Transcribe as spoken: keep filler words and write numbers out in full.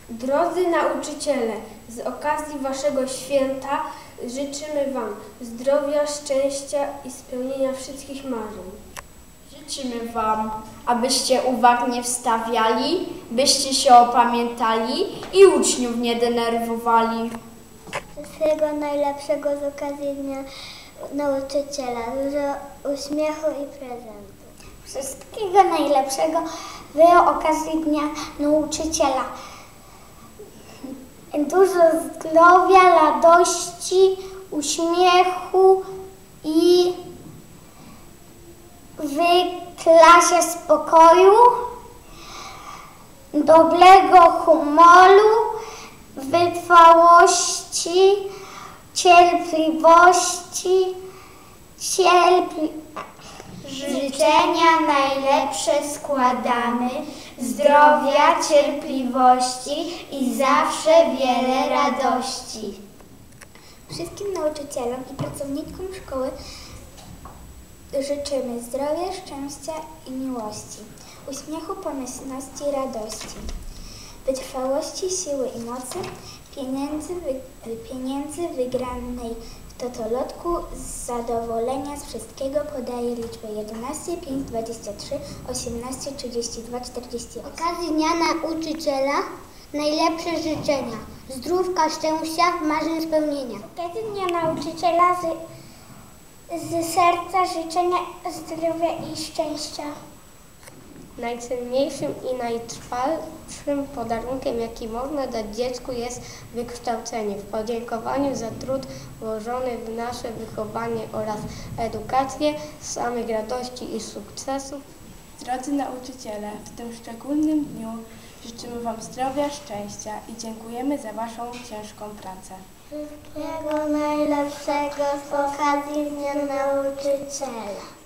Drodzy nauczyciele, z okazji Waszego święta życzymy Wam zdrowia, szczęścia i spełnienia wszystkich marzeń. Życzymy Wam, abyście uwag nie wstawiali, byście się opamiętali i uczniów nie denerwowali. Wszystkiego najlepszego z okazji Dnia Nauczyciela, dużo uśmiechu i prezentów. Wszystkiego najlepszego z okazji Dnia Nauczyciela. Dużo zdrowia, radości, uśmiechu i w klasie spokoju, dobrego humoru, wytrwałości, cierpliwości, cierpli... Życzenia najlepsze składamy, zdrowia, cierpliwości i zawsze wiele radości. Wszystkim nauczycielom i pracownikom szkoły życzymy zdrowia, szczęścia i miłości, uśmiechu, pomyślności i radości, wytrwałości, siły i mocy, pieniędzy, wy, pieniędzy wygranej w totolotku, z zadowolenia z wszystkiego podaje liczbę jedenaście, pięć, dwadzieścia trzy, osiemnaście, trzydzieści dwa, czterdzieści osiem. Z okazji Dnia Nauczyciela najlepsze życzenia, zdrówka, szczęścia, marzeń spełnienia. Z okazji Dnia Nauczyciela z, z serca życzenia zdrowia i szczęścia. Najcenniejszym i najtrwalszym podarunkiem, jaki można dać dziecku, jest wykształcenie. W podziękowaniu za trud włożony w nasze wychowanie oraz edukację, samych radości i sukcesów. Drodzy nauczyciele, w tym szczególnym dniu życzymy Wam zdrowia, szczęścia i dziękujemy za Waszą ciężką pracę. Wszystkiego najlepszego z okazji Dnia Nauczyciela.